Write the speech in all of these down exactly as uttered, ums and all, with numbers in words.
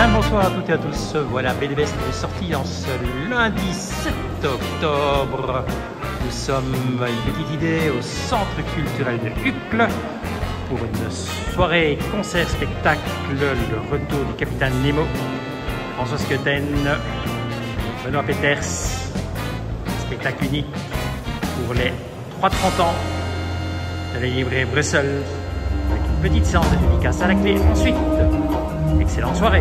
Bien le bonsoir à toutes et à tous. Voilà, Bédéveste est sorti en ce lundi sept octobre. Nous sommes à une petite idée au centre culturel de Uccle pour une soirée concert-spectacle, le retour du Capitaine Nemo, François Skeuten, Benoît Peters, spectacle unique pour les trois trente ans de la librairie Bruxelles, avec une petite séance de dédicace à la clé. Ensuite, excellente soirée.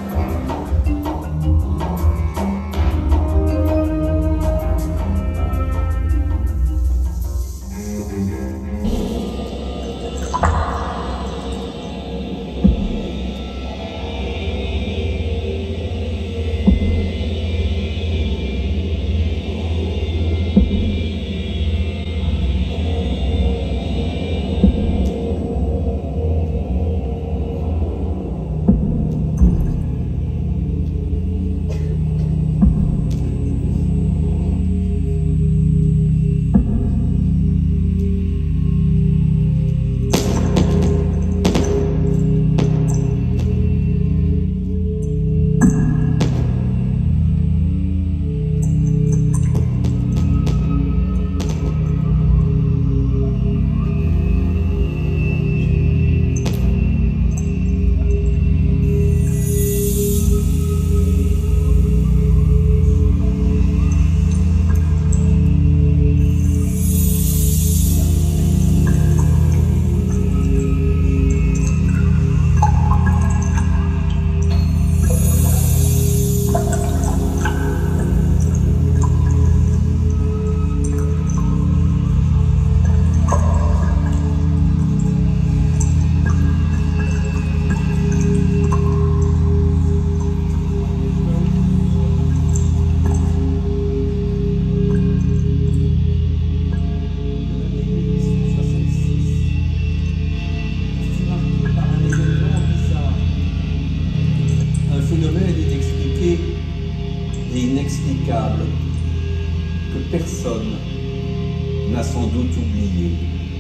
Inexplicable que personne n'a sans doute oublié.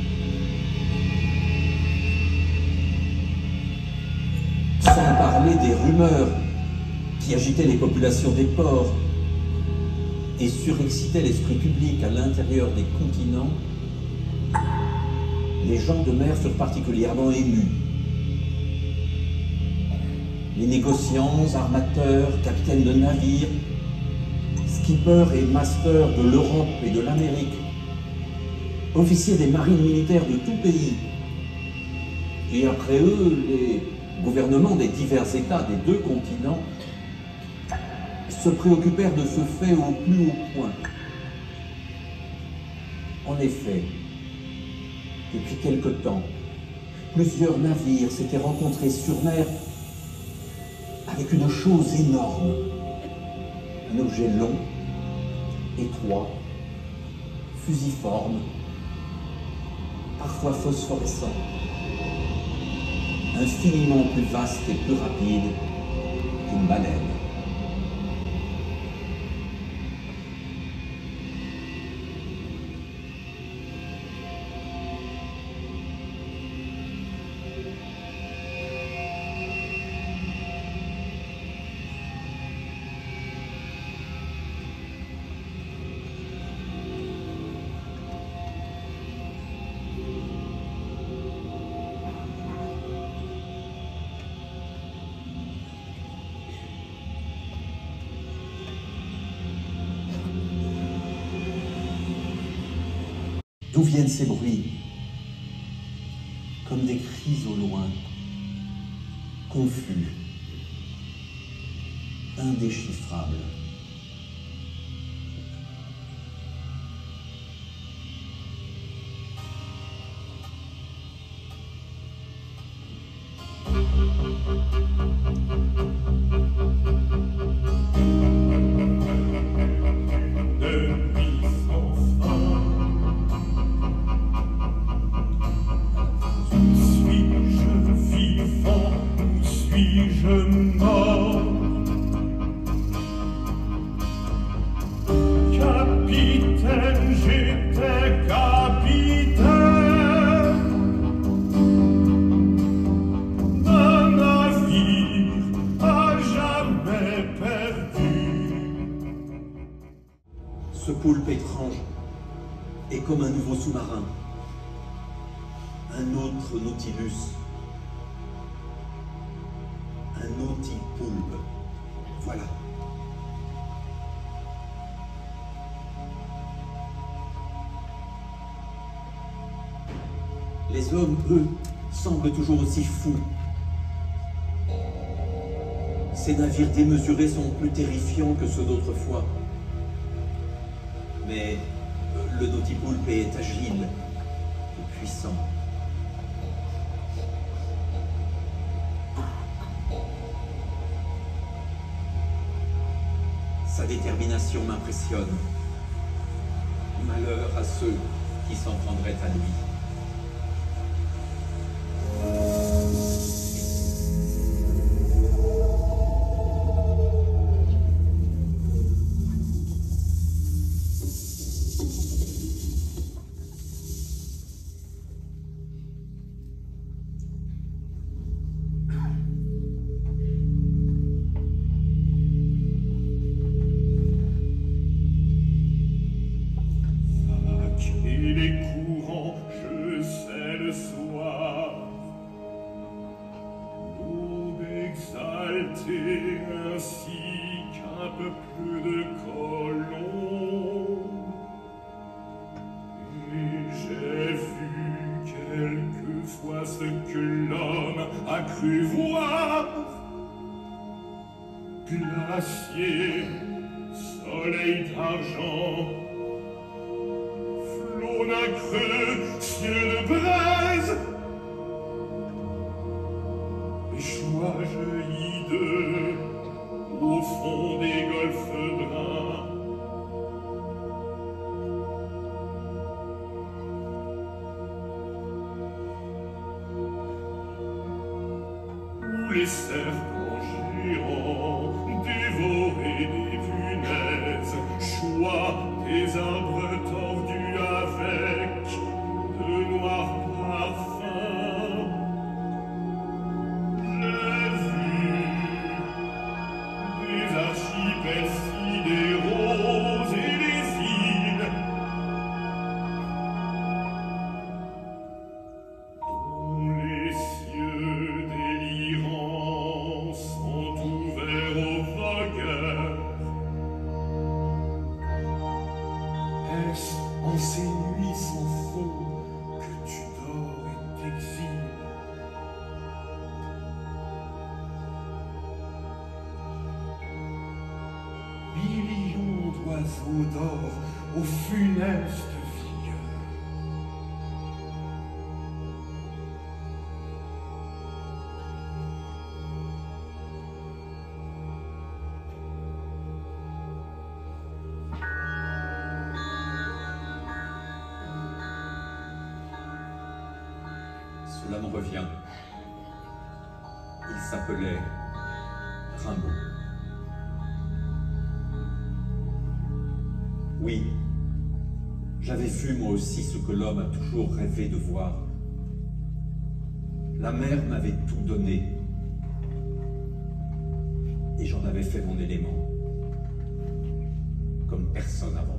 Sans parler des rumeurs qui agitaient les populations des ports et surexcitaient l'esprit public à l'intérieur des continents, les gens de mer furent particulièrement émus. Les négociants, armateurs, capitaines de navires, skippers et masters de l'Europe et de l'Amérique, officiers des marines militaires de tout pays, et après eux, les gouvernements des divers États des deux continents, se préoccupèrent de ce fait au plus haut point. En effet, depuis quelque temps, plusieurs navires s'étaient rencontrés sur mer avec une chose énorme, un objet long, étroit, fusiforme, parfois phosphorescent, infiniment plus vaste et plus rapide qu'une baleine. D'où viennent ces bruits? Comme des cris au loin, confus, indéchiffrables. Suis-je mort? Ce poulpe étrange est comme un nouveau sous-marin, un autre Nautilus, un nautipoulpe. Voilà. Les hommes, eux, semblent toujours aussi fous. Ces navires démesurés sont plus terrifiants que ceux d'autrefois. Mais le nautipoulpe est agile et puissant. Sa détermination m'impressionne. Malheur à ceux qui s'en prendraient à lui. Ainsi qu'un peuple de colons. Et j'ai vu quelquefois ce que l'homme a cru voir. Glacier, soleil d'argent, flot nacreux, ciel de braise, et joie jaillit d'eux au fond des golfes bruns. Où les serpents géants dévoraient des punaises, choix des arbres tordus avec de noirs parfums. J'ai vu des archipels sidéraux et des îles dont les cieux délirants sont ouverts aux vagueurs. Est-ce en ces nuits sans fond que tu dors et t'exiles? Millions d'oiseaux d'or aux funestes vigueurs. Cela me revient. Il s'appelait Rimbaud. Oui, j'avais vu moi aussi ce que l'homme a toujours rêvé de voir. La mer m'avait tout donné, et j'en avais fait mon élément, comme personne avant.